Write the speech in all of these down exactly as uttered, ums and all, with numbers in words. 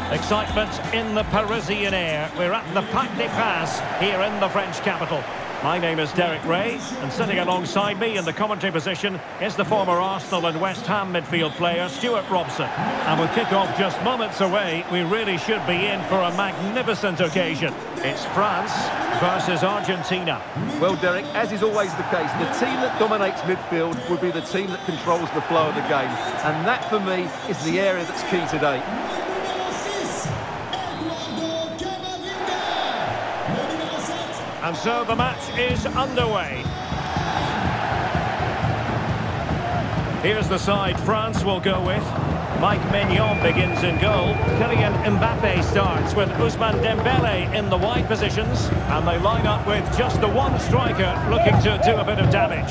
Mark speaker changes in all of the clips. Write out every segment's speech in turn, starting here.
Speaker 1: Excitement in the Parisian air. We're at the Parc des Princes here in the French capital. My name is Derek Ray, and sitting alongside me in the commentary position is the former Arsenal and West Ham midfield player Stuart Robson. And with kick-off just moments away, we really should be in for a magnificent occasion. It's France versus Argentina.
Speaker 2: Well, Derek, as is always the case, the team that dominates midfield will be the team that controls the flow of the game. And that, for me, is the area that's key today.
Speaker 1: And so the match is underway. Here's the side France will go with. Mike Maignan begins in goal. Kylian Mbappe starts with Ousmane Dembele in the wide positions. And they line up with just the one striker looking to do a bit of damage.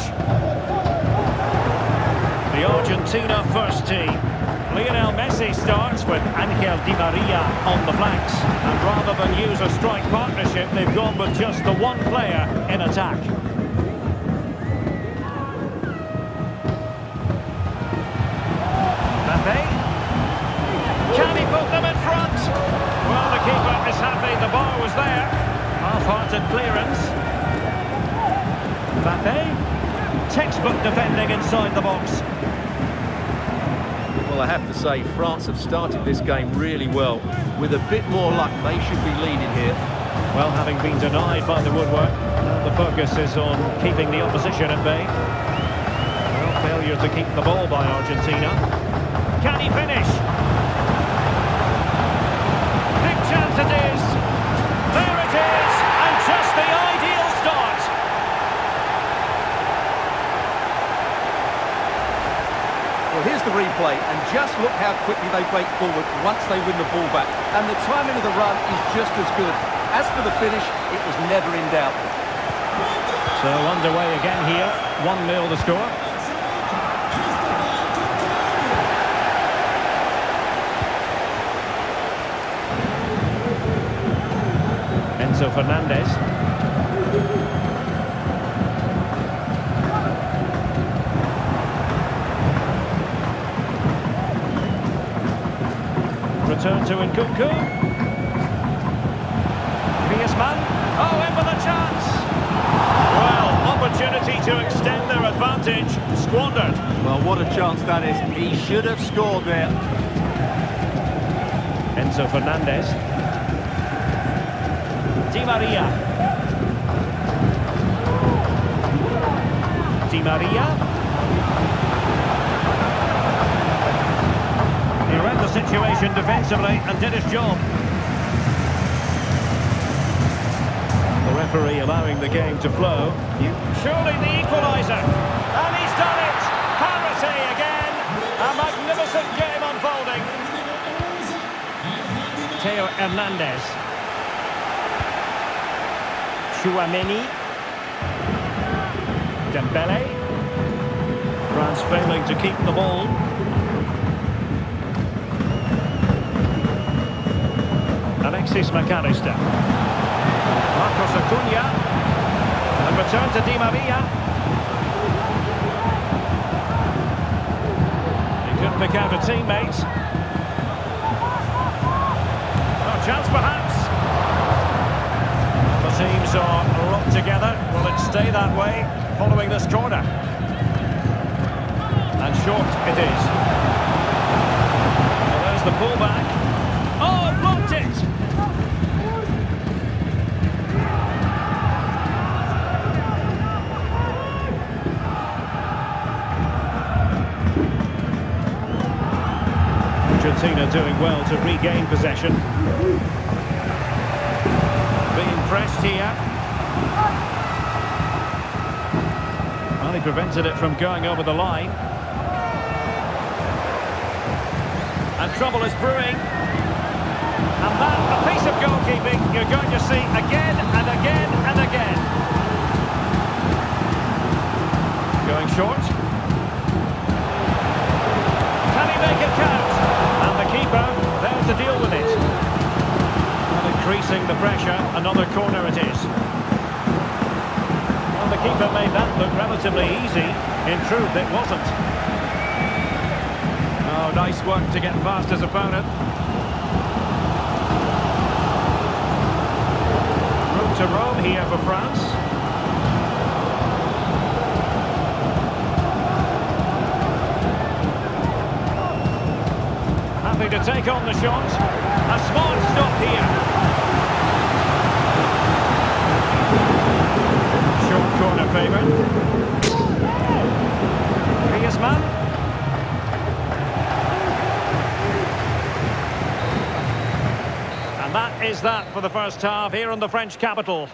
Speaker 1: The Argentina first team. Lionel Messi starts with Angel Di Maria on the flanks. And rather than use a strike partnership, they've gone with just the one player in attack. Mbappe. Can he put them in front? Well, the keeper is happy the bar was there. Half-hearted clearance. Mbappe. Textbook defending inside the box.
Speaker 2: Well, I have to say, France have started this game really well. With a bit more luck, they should be leading here.
Speaker 1: Well, having been denied by the woodwork, the focus is on keeping the opposition at bay. Well, failure to keep the ball by Argentina. Can he finish? Big chance it is. There it is, and just the ideal start.
Speaker 2: Well, here's the replay, and just look how quickly they break forward once they win the ball back. And the timing of the run is just as good. As for the finish, it was never in doubt.
Speaker 1: So underway again here, one nil the score. Enzo Fernandez. Return to Nkunku. Griezmann. Oh, in with a chance. Well, opportunity to extend their advantage. Squandered.
Speaker 2: Well, what a chance that is. He should have scored there.
Speaker 1: Enzo Fernandez. Di Maria. Di Maria. He read the situation defensively and did his job. The referee allowing the game to flow. You... Surely the equaliser. And he's done it! Parity again! A magnificent game unfolding. Theo Hernandez. Chouameni. Dembele. France failing to keep the ball. Alexis McAllister. Marcos Acuna. And return to Di Maria. He couldn't pick out a teammate. Oh, chance perhaps. The teams are locked together. Will it stay that way following this corner? And short it is. Well, there's the pullback. Oh, blocked it! Argentina doing well to regain possession. Being pressed here. Well, he prevented it from going over the line. And trouble is brewing. And that, a piece of goalkeeping you're going to see again and again and again. Going short. Can he make it count? And the keeper there to deal with it. And increasing the pressure, another corner it is. Well, the keeper made that look relatively easy. In truth, it wasn't. Oh, nice work to get past his opponent. to roam here for France. Happy to take on the shot. A smart stop here. Short corner favourite. Griezmann. And that is that for the first half here in the French capital.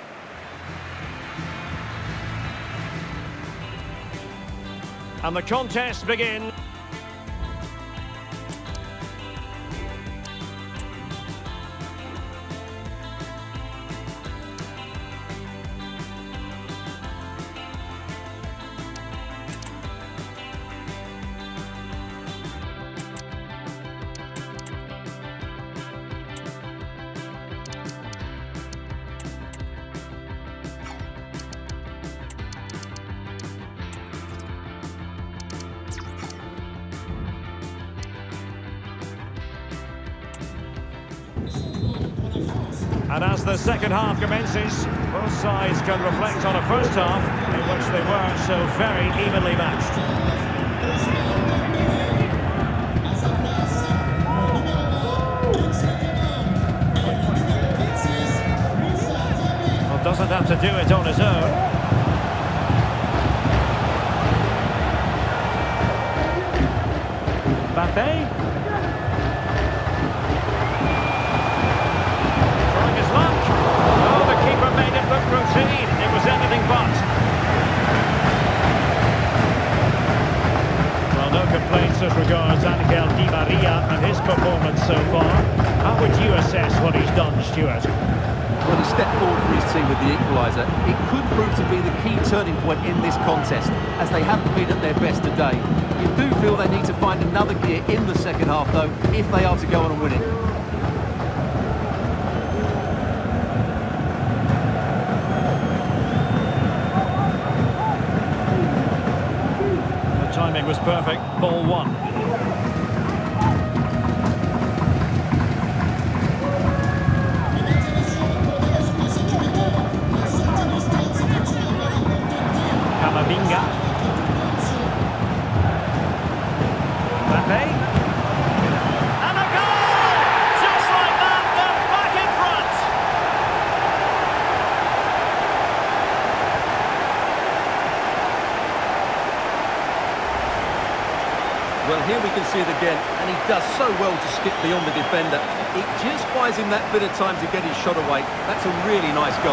Speaker 1: And the contest begins. And as the second half commences, both sides can reflect on a first half in which they were so very evenly matched. Well, doesn't have to do it on his own. Mbappe. Routine, it was anything but. Well, no complaints as regards Angel Di Maria and his performance so far. How would you assess what he's done, Stuart?
Speaker 2: Well, he stepped forward for his team with the equaliser. It could prove to be the key turning point in this contest, as they haven't been at their best today. You do feel they need to find another gear in the second half, though, if they are to go on and win it.
Speaker 1: Timing was perfect. Ball one. Camavinga. Mbappe. And a goal! Just like that, they're back in front.
Speaker 2: Well, here we can see it again, and he does so well to skip beyond the defender. It just buys him that bit of time to get his shot away. That's a really nice goal.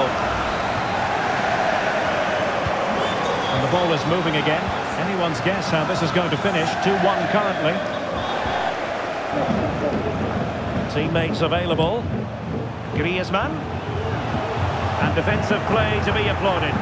Speaker 1: And the ball is moving again. Anyone's guess how this is going to finish. two one currently. Teammates available. Griezmann. And defensive play to be applauded.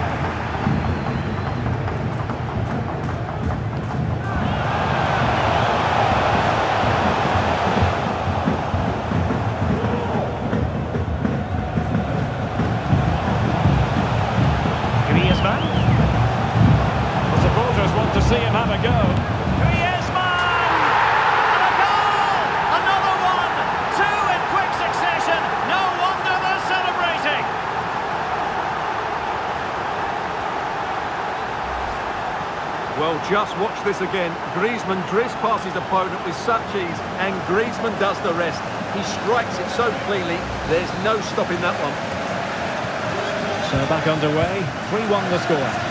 Speaker 1: The supporters want to see him have a go. Griezmann! And a goal! Another one! Two in quick succession. No wonder they're celebrating.
Speaker 2: Well, just watch this again. Griezmann drifts past his opponent with such ease, and Griezmann does the rest. He strikes it so cleanly, there's no stopping that one.
Speaker 1: So back underway, three one the score.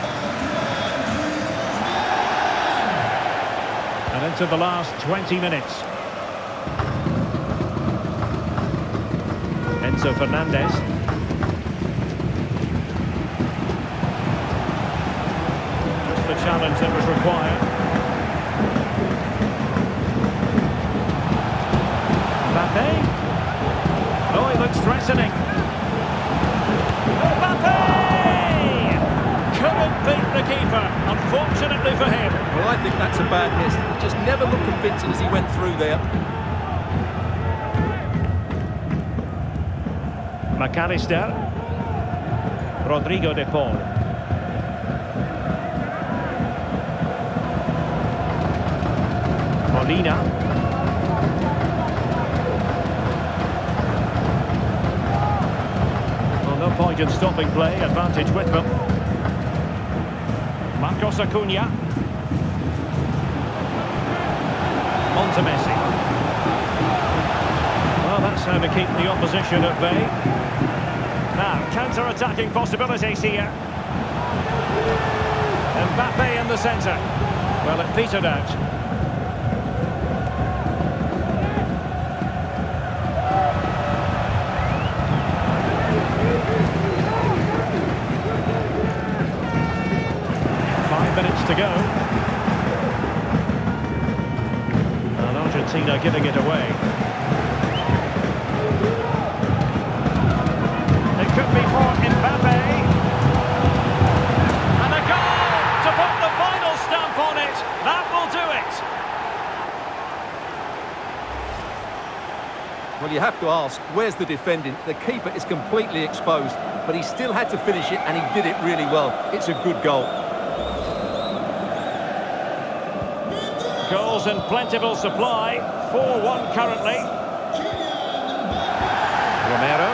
Speaker 1: And into the last twenty minutes. Enzo Fernandez. Just the challenge that was required. Mbappe. Oh, he looks threatening. Couldn't beat the keeper, unfortunately for him.
Speaker 2: Well, I think that's a bad miss. He just never looked convincing as he went through there.
Speaker 1: McAllister. Rodrigo de Paul. Molina. point in stopping play, advantage with them. Marcos Acuna. On to Messi. Well, that's how to keep the opposition at bay. Now, counter-attacking possibilities here. Mbappe in the centre. Well, it petered out. Five minutes to go. And Argentina giving it away. It could be for Mbappe. And a goal to put the final stamp on it. That will do it.
Speaker 2: Well, you have to ask, where's the defending? The keeper is completely exposed, but he still had to finish it, and he did it really well. It's a good goal.
Speaker 1: Goals in plentiful supply. four one currently. Romero.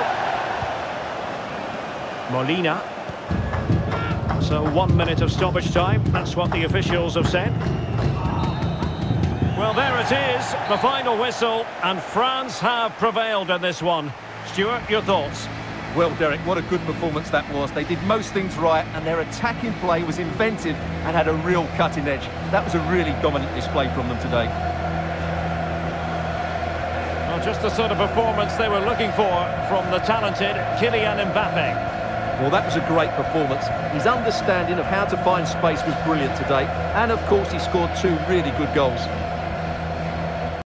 Speaker 1: Molina. So one minute of stoppage time. That's what the officials have said. Well, there it is, the final whistle, and France have prevailed in this one. Stuart, your thoughts?
Speaker 2: Well, Derek, what a good performance that was. They did most things right, and their attacking play was inventive and had a real cutting edge. That was a really dominant display from them today.
Speaker 1: Well, just the sort of performance they were looking for from the talented Kylian Mbappe.
Speaker 2: Well, that was a great performance. His understanding of how to find space was brilliant today, and of course he scored two really good goals.